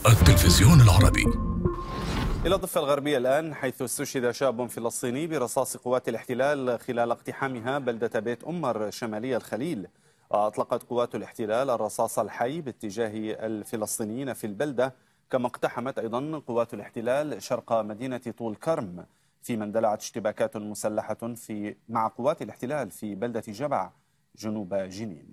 التلفزيون العربي. إلى الضفة الغربية الآن، حيث استشهد شاب فلسطيني برصاص قوات الاحتلال خلال اقتحامها بلدة بيت أمر شمالي الخليل. أطلقت قوات الاحتلال الرصاص الحي باتجاه الفلسطينيين في البلدة، كما اقتحمت أيضا قوات الاحتلال شرق مدينة طول كرم، فيما اندلعت اشتباكات مسلحة مع قوات الاحتلال في بلدة جبع جنوب جنين.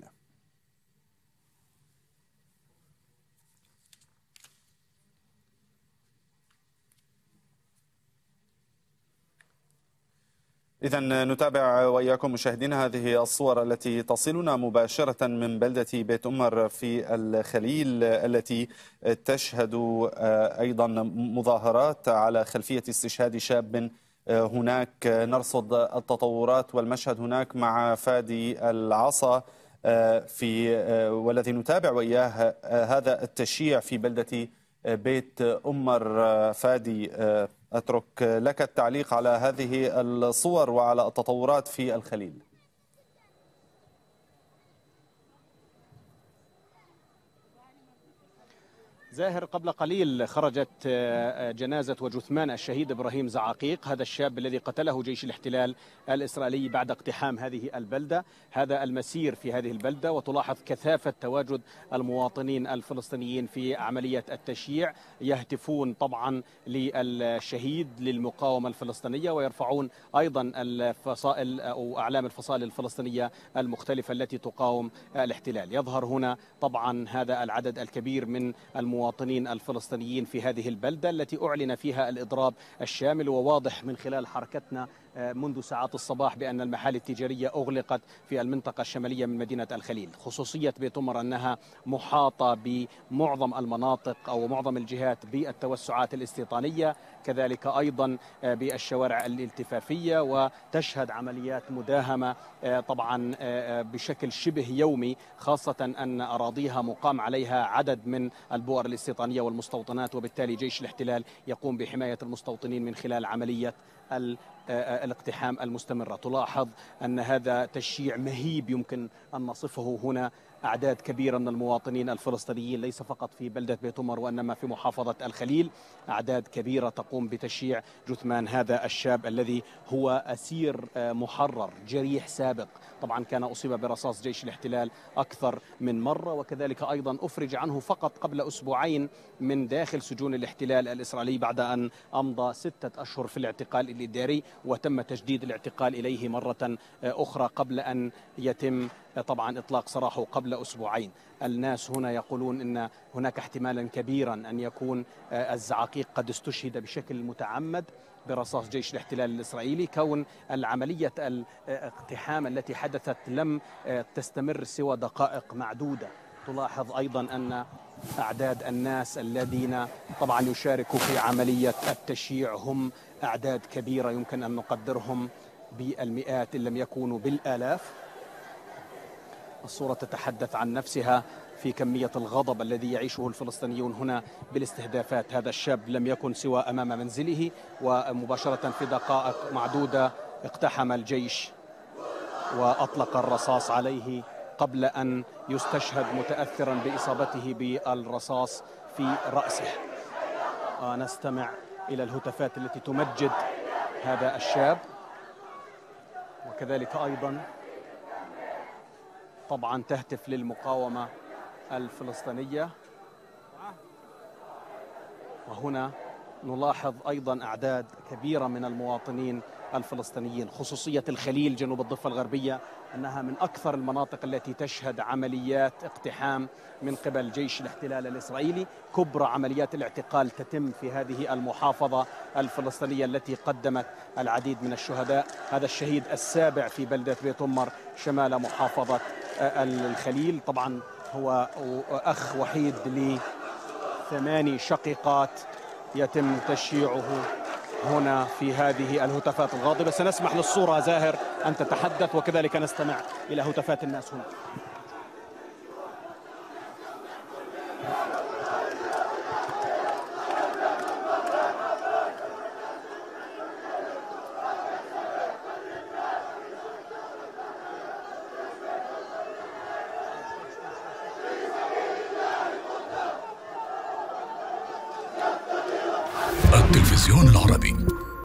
إذن نتابع وإياكم مشاهدينا هذه الصور التي تصلنا مباشرة من بلدة بيت أمر في الخليل، التي تشهد أيضا مظاهرات على خلفية استشهاد شاب هناك. نرصد التطورات والمشهد هناك مع فادي العصا والذي نتابع وإياه هذا التشييع في بلدة بيت أمر. فادي، أترك لك التعليق على هذه الصور وعلى التطورات في الخليل. زاهر، قبل قليل خرجت جنازة وجثمان الشهيد إبراهيم زعاقيق، هذا الشاب الذي قتله جيش الاحتلال الإسرائيلي بعد اقتحام هذه البلدة. هذا المسير في هذه البلدة، وتلاحظ كثافة تواجد المواطنين الفلسطينيين في عملية التشييع، يهتفون طبعا للشهيد للمقاومة الفلسطينية، ويرفعون أيضا الفصائل أو أعلام الفصائل الفلسطينية المختلفة التي تقاوم الاحتلال. يظهر هنا طبعا هذا العدد الكبير من المواطنين الفلسطينيين في هذه البلدة التي أعلن فيها الإضراب الشامل، وواضح من خلال حركتنا منذ ساعات الصباح بأن المحال التجارية أغلقت في المنطقة الشمالية من مدينة الخليل. خصوصية بيت أمر أنها محاطة بمعظم المناطق أو معظم الجهات بالتوسعات الاستيطانية، كذلك أيضا بالشوارع الالتفافية، وتشهد عمليات مداهمة طبعا بشكل شبه يومي، خاصة أن أراضيها مقام عليها عدد من البؤر الاستيطانية والمستوطنات، وبالتالي جيش الاحتلال يقوم بحماية المستوطنين من خلال عملية الاقتحام المستمرة. تلاحظ أن هذا تشييع مهيب يمكن أن نصفه هنا. أعداد كبيرة من المواطنين الفلسطينيين ليس فقط في بلدة بيت أمر وإنما في محافظة الخليل، أعداد كبيرة تقوم بتشييع جثمان هذا الشاب الذي هو أسير محرر جريح سابق. طبعا كان أصيب برصاص جيش الاحتلال أكثر من مرة، وكذلك أيضا أفرج عنه فقط قبل أسبوعين من داخل سجون الاحتلال الإسرائيلي بعد أن أمضى 6 أشهر في الاعتقال الإداري، وتم تجديد الاعتقال إليه مرة أخرى قبل أن يتم طبعا إطلاق سراحه قبل أسبوعين. الناس هنا يقولون إن هناك احتمالا كبيرا أن يكون الزعاقيق قد استشهد بشكل متعمد برصاص جيش الاحتلال الإسرائيلي، كون العملية الاقتحام التي حدثت لم تستمر سوى دقائق معدودة. تلاحظ أيضا أن أعداد الناس الذين طبعا يشاركوا في عملية التشييع هم أعداد كبيرة، يمكن أن نقدرهم بالمئات إن لم يكونوا بالآلاف. الصورة تتحدث عن نفسها في كمية الغضب الذي يعيشه الفلسطينيون هنا بالاستهدافات. هذا الشاب لم يكن سوى أمام منزله، ومباشرة في دقائق معدودة اقتحم الجيش وأطلق الرصاص عليه قبل أن يستشهد متأثرا بإصابته بالرصاص في رأسه. نستمع إلى الهتافات التي تمجد هذا الشاب، وكذلك أيضا طبعا تهتف للمقاومة الفلسطينية. وهنا نلاحظ أيضا أعداد كبيرة من المواطنين الفلسطينيين. خصوصية الخليل جنوب الضفة الغربية أنها من أكثر المناطق التي تشهد عمليات اقتحام من قبل جيش الاحتلال الإسرائيلي. كبرى عمليات الاعتقال تتم في هذه المحافظة الفلسطينية التي قدمت العديد من الشهداء. هذا الشهيد السابع في بلدة بيت أمر شمال محافظة الخليل، طبعا هو أخ وحيد ل8 شقيقات يتم تشييعه هنا في هذه الهتافات الغاضبة. سنسمح للصورة زاهر أن تتحدث، وكذلك نستمع إلى هتافات الناس هنا. التلفزيون العربي.